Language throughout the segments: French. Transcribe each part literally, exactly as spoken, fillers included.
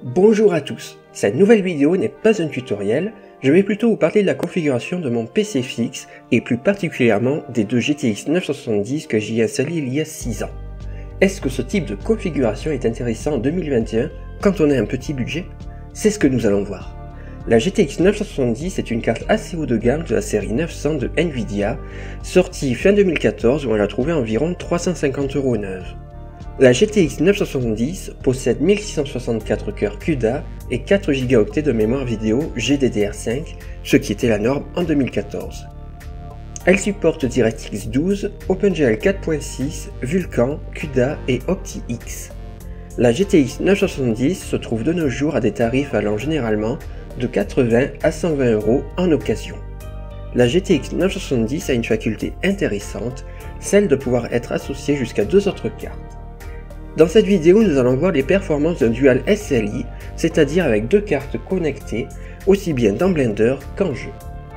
Bonjour à tous, cette nouvelle vidéo n'est pas un tutoriel, je vais plutôt vous parler de la configuration de mon P C fixe et plus particulièrement des deux G T X neuf cent soixante-dix que j'y ai installés il y a six ans. Est-ce que ce type de configuration est intéressant en deux mille vingt et un quand on a un petit budget? C'est ce que nous allons voir. La G T X neuf cent soixante-dix est une carte assez haut de gamme de la série neuf cents de Nvidia, sortie fin deux mille quatorze où on l'a trouvée environ trois cent cinquante euros neuve. La G T X neuf cent soixante-dix possède mille six cent soixante-quatre cœurs C U D A et quatre gigaoctets de mémoire vidéo G D D R cinq, ce qui était la norme en deux mille quatorze. Elle supporte DirectX douze, OpenGL quatre point six, Vulkan, C U D A et OptiX. La G T X neuf cent soixante-dix se trouve de nos jours à des tarifs allant généralement de quatre-vingts à cent vingt euros en occasion. La G T X neuf cent soixante-dix a une faculté intéressante, celle de pouvoir être associée jusqu'à deux autres cartes. Dans cette vidéo, nous allons voir les performances d'un dual S L I, c'est-à-dire avec deux cartes connectées, aussi bien dans Blender qu'en jeu.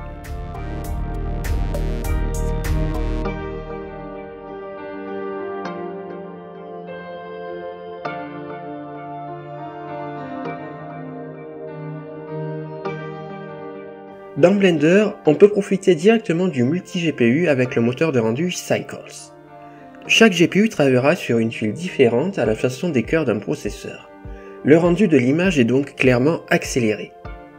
Dans Blender, on peut profiter directement du multi-G P U avec le moteur de rendu Cycles. Chaque G P U travaillera sur une tuile différente à la façon des cœurs d'un processeur. Le rendu de l'image est donc clairement accéléré.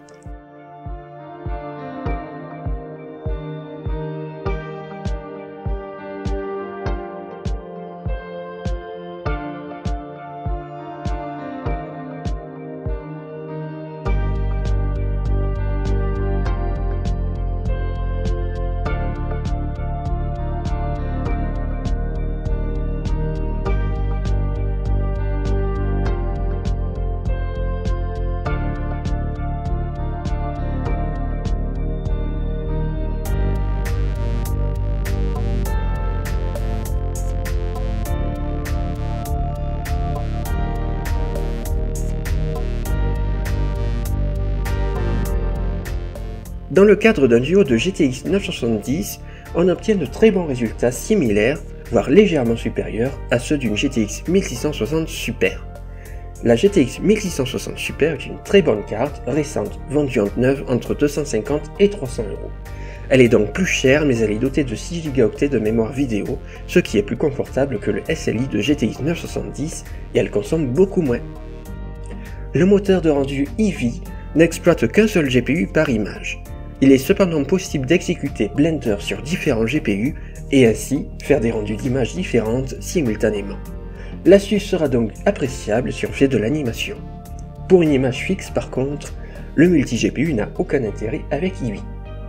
Dans le cadre d'un duo de G T X neuf cent soixante-dix, on obtient de très bons résultats similaires, voire légèrement supérieurs à ceux d'une G T X mille six cent soixante Super. La G T X mille six cent soixante Super est une très bonne carte, récente, vendue en neuf entre deux cent cinquante et trois cents euros. Elle est donc plus chère mais elle est dotée de six gigaoctets de mémoire vidéo, ce qui est plus confortable que le S L I de G T X neuf cent soixante-dix et elle consomme beaucoup moins. Le moteur de rendu Eevee n'exploite qu'un seul G P U par image. Il est cependant possible d'exécuter Blender sur différents G P U et ainsi faire des rendus d'images différentes simultanément. L'astuce sera donc appréciable si on fait de l'animation. Pour une image fixe par contre, le multi-G P U n'a aucun intérêt avec Eevee.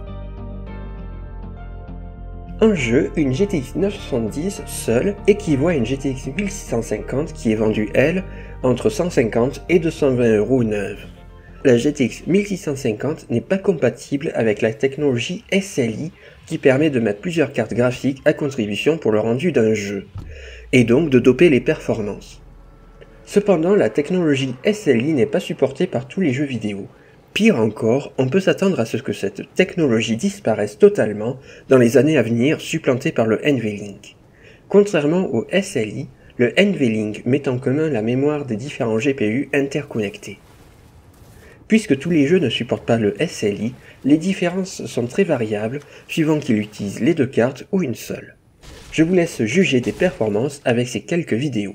En jeu, une G T X neuf cent soixante-dix seule équivaut à une G T X mille six cent cinquante qui est vendue, elle, entre cent cinquante et deux cent vingt euros neuve. La G T X mille six cent cinquante n'est pas compatible avec la technologie S L I qui permet de mettre plusieurs cartes graphiques à contribution pour le rendu d'un jeu, et donc de doper les performances. Cependant, la technologie S L I n'est pas supportée par tous les jeux vidéo. Pire encore, on peut s'attendre à ce que cette technologie disparaisse totalement dans les années à venir, supplantée par le NVLink. Contrairement au S L I, le NVLink met en commun la mémoire des différents G P U interconnectés. Puisque tous les jeux ne supportent pas le S L I, les différences sont très variables suivant qu'ils utilisent les deux cartes ou une seule. Je vous laisse juger des performances avec ces quelques vidéos.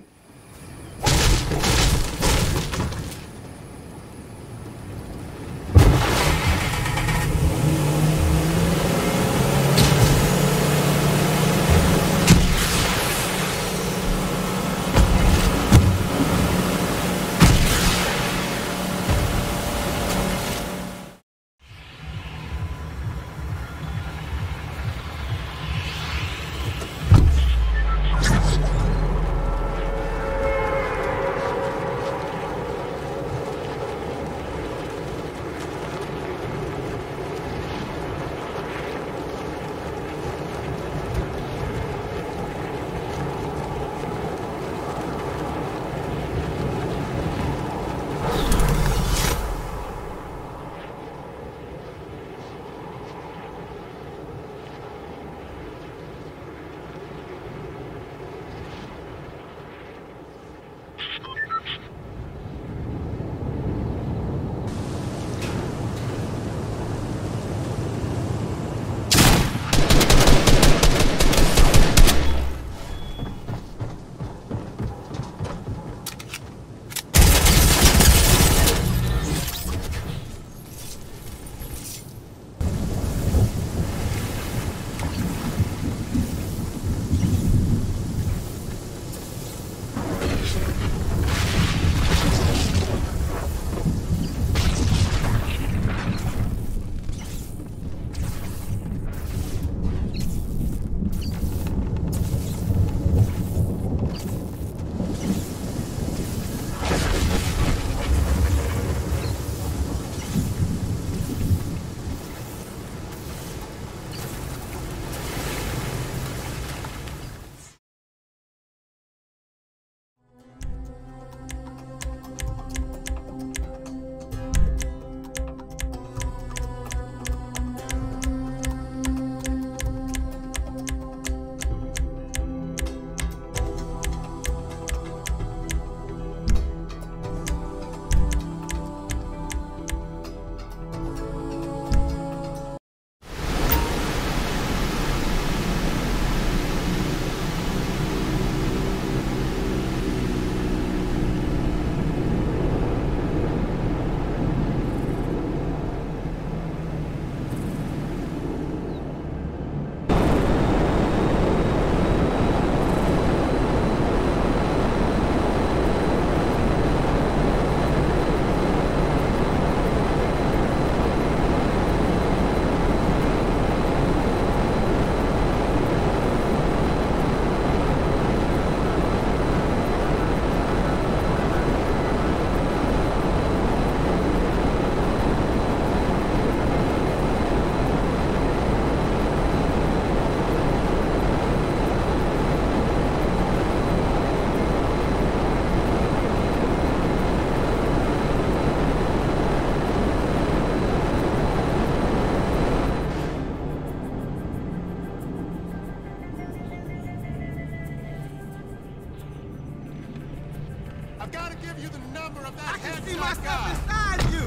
see my stuff inside you!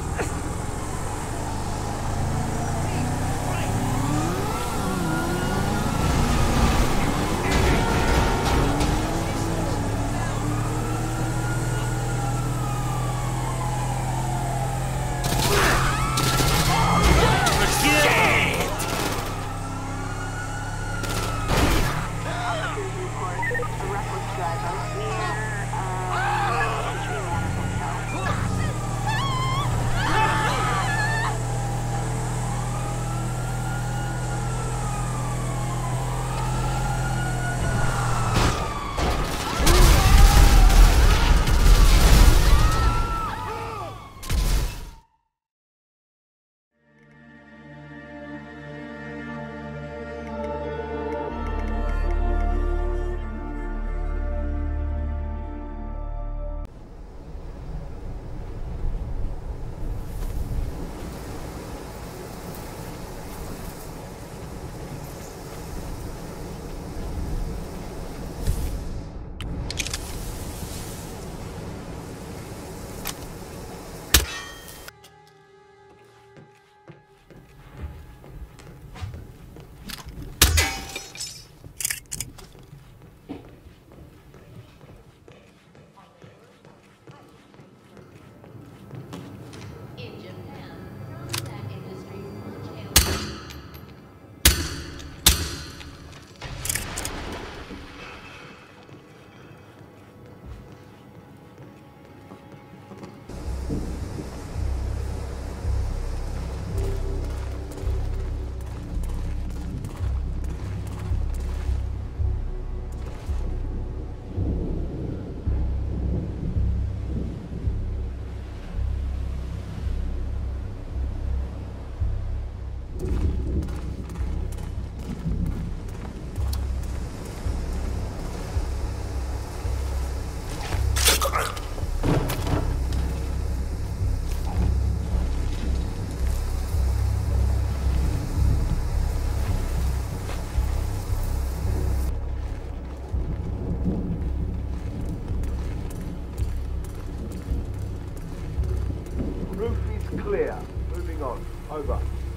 Clear. Moving on. Over.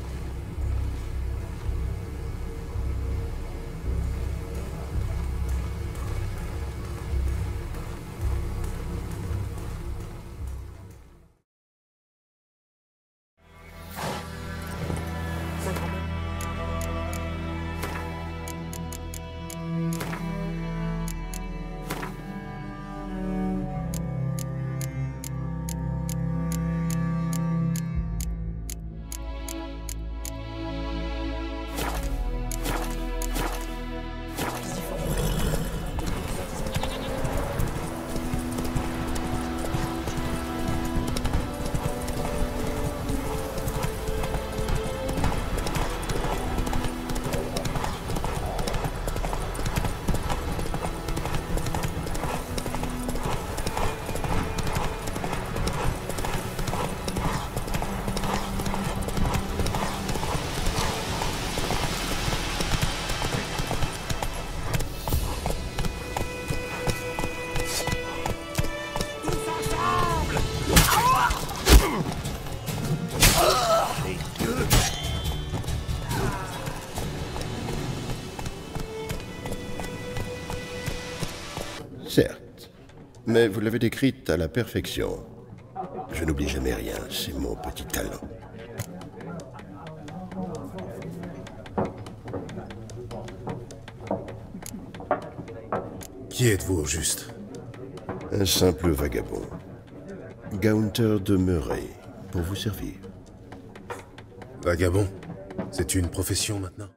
Certes, mais vous l'avez décrite à la perfection. Je n'oublie jamais rien, c'est mon petit talent. Qui êtes-vous au juste? Un simple vagabond. Gaunter de Murray, pour vous servir. Vagabond? C'est une profession maintenant?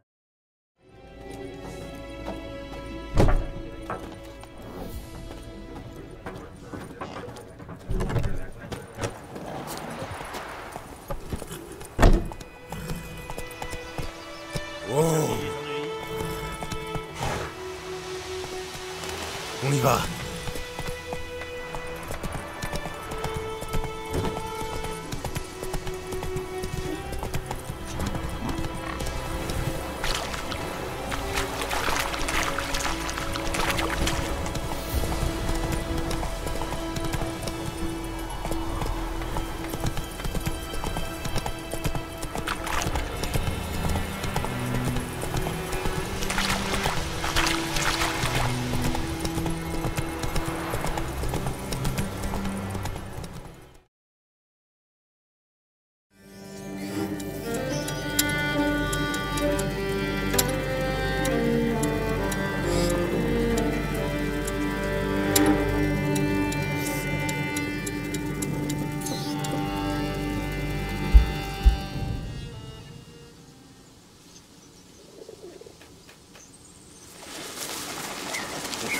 Oh! On y va!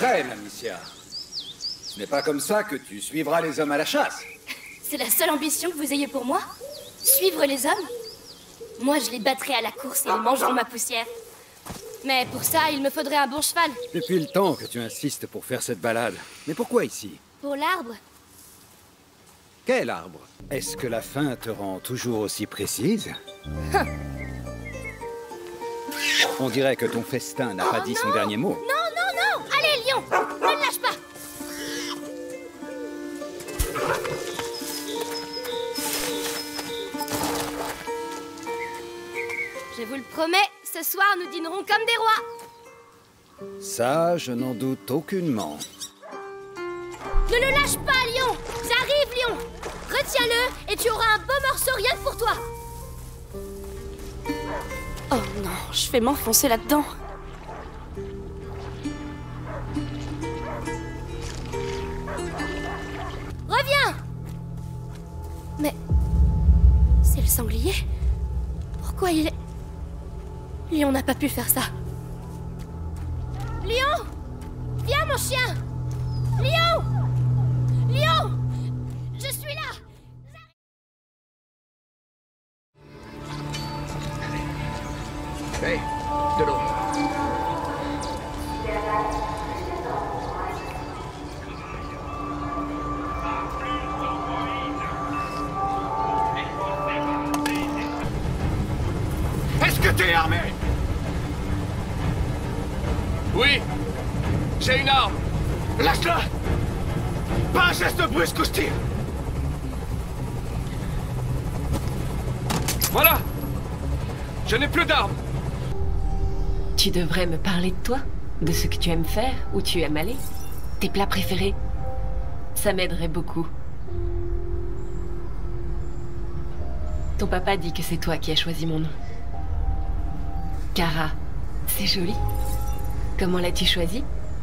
vrai, Mamicia. Ce n'est pas comme ça que tu suivras les hommes à la chasse. C'est la seule ambition que vous ayez pour moi? Suivre les hommes? Moi, je les battrai à la course et ils mangeront ma poussière. Mais pour ça, il me faudrait un bon cheval. Depuis le temps que tu insistes pour faire cette balade. Mais pourquoi ici? Pour l'arbre? Quel arbre? Est-ce que la faim te rend toujours aussi précise? On dirait que ton festin n'a Oh, pas dit non. son dernier mot. Non, non, non! Allez, lion! Ne le lâche pas! Je vous le promets, ce soir, nous dînerons comme des rois. Ça, je n'en doute aucunement. Ne le lâche pas, lion! J'arrive, lion! Retiens-le et tu auras un beau morceau rien que pour toi. Oh non, je vais m'enfoncer là-dedans. Reviens! Mais... c'est le sanglier? Pourquoi il est... Lion n'a pas pu faire ça. Lion! Viens, mon chien! Lion! Lion! Je suis là! Hey, de l'eau. Est-ce que t'es armé? Oui, j'ai une arme. Lâche-la! Pas un geste brusque ou je tire! Voilà. Je n'ai plus d'armes. Tu devrais me parler de toi, de ce que tu aimes faire, où tu aimes aller, tes plats préférés. Ça m'aiderait beaucoup. Ton papa dit que c'est toi qui as choisi mon nom. Kara, c'est joli. Comment l'as-tu choisi?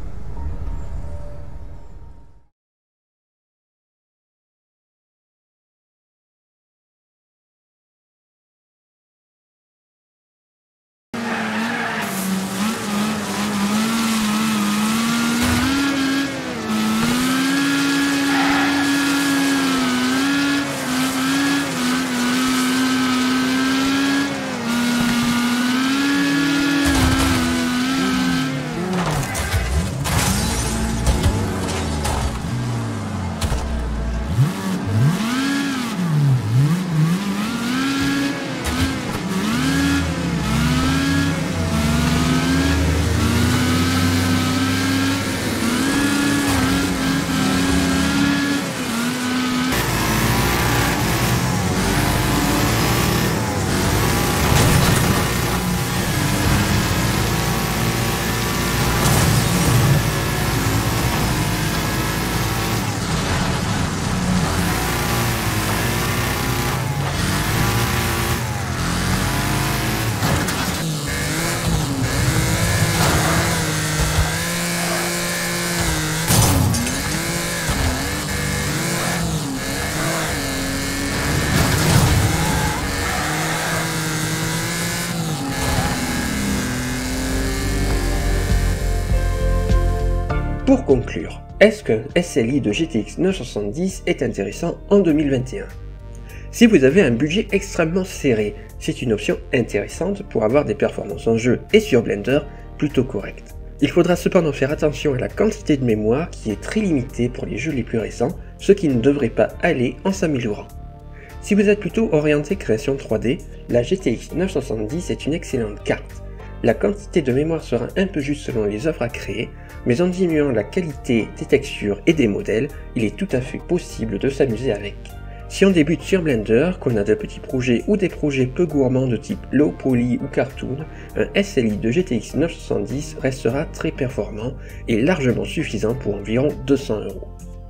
Pour conclure, est-ce qu'un S L I de G T X neuf cent soixante-dix est intéressant en deux mille vingt et un? Si vous avez un budget extrêmement serré, c'est une option intéressante pour avoir des performances en jeu et sur Blender plutôt correctes. Il faudra cependant faire attention à la quantité de mémoire qui est très limitée pour les jeux les plus récents, ce qui ne devrait pas aller en s'améliorant. Si vous êtes plutôt orienté création trois D, la G T X neuf cent soixante-dix est une excellente carte. La quantité de mémoire sera un peu juste selon les œuvres à créer, mais en diminuant la qualité des textures et des modèles, il est tout à fait possible de s'amuser avec. Si on débute sur Blender, qu'on a des petits projets ou des projets peu gourmands de type low poly ou cartoon, un S L I de G T X neuf cent soixante-dix restera très performant et largement suffisant pour environ deux cents euros.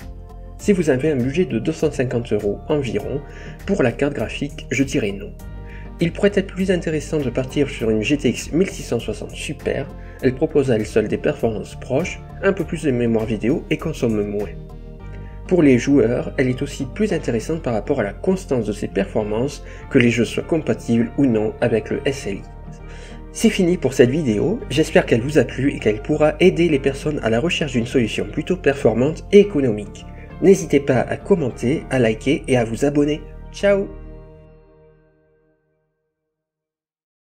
Si vous avez un budget de deux cent cinquante euros environ, pour la carte graphique, je dirais non. Il pourrait être plus intéressant de partir sur une G T X mille six cent soixante Super, elle propose à elle seule des performances proches, un peu plus de mémoire vidéo et consomme moins. Pour les joueurs, elle est aussi plus intéressante par rapport à la constance de ses performances, que les jeux soient compatibles ou non avec le S L I. C'est fini pour cette vidéo, j'espère qu'elle vous a plu et qu'elle pourra aider les personnes à la recherche d'une solution plutôt performante et économique. N'hésitez pas à commenter, à liker et à vous abonner. Ciao!